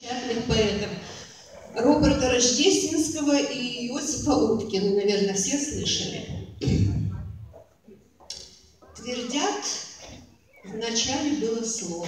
Поэтов Роберта Рождественского и Иосифа Уткина, наверное, все слышали. Твердят, вначале было слово,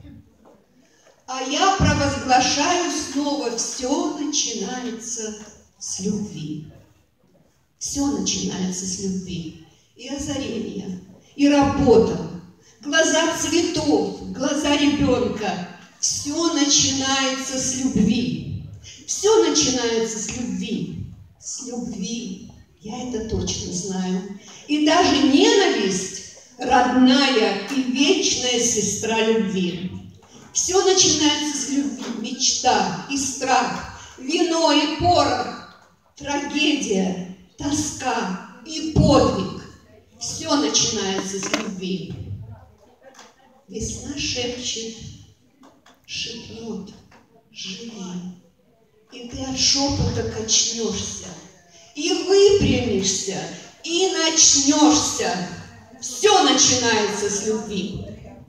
а я провозглашаю снова: все начинается с любви. Все начинается с любви. И озарение, и работа, глаза цветов, глаза ребенка. Все начинается с любви. Все начинается с любви. С любви. Я это точно знаю. И даже ненависть – родная и вечная сестра любви. Все начинается с любви. Мечта и страх, вино и порох, трагедия, тоска и подвиг. Все начинается с любви. Весна шепчет, шепнет: живи. И ты от шепота качнешься, и выпрямишься, и начнешься. Все начинается с любви.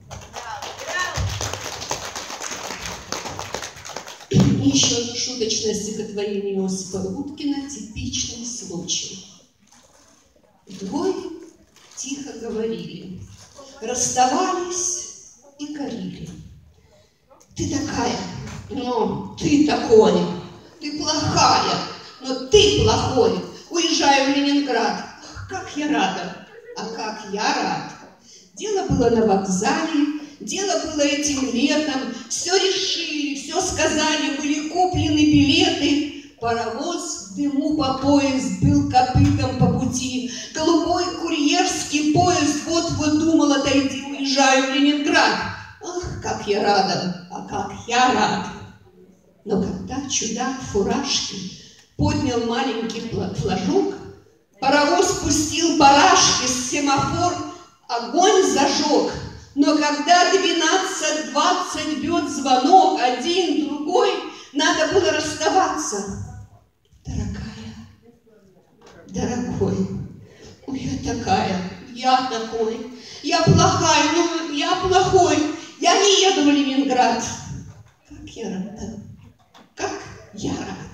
И еще одно шуточное стихотворение Иосифа Уткина, типичный случай. Двое тихо говорили, расставались и корили. Ты такая, но ты такой. Ты плохая, но ты плохой. Уезжаю в Ленинград. Ах, как я рада, а как я рад. Дело было на вокзале, дело было этим летом. Все решили, все сказали, были куплены билеты. Паровоз в дыму по пояс был копытом по пути. Голубой курьерский поезд вот-вот думал: отойди, уезжаю в Ленинград. Ах, как я рада, а как я рад. Но когда чудак в фуражке поднял маленький флажок, паровоз пустил барашки, семафор огонь зажег. Но когда 12:20 бьет звонок, один, другой, надо было расставаться. Дорогая, дорогой, я такая, я такой, я плохая, ну я плохой, я не еду в Ленинград. Как я рада, как я рада.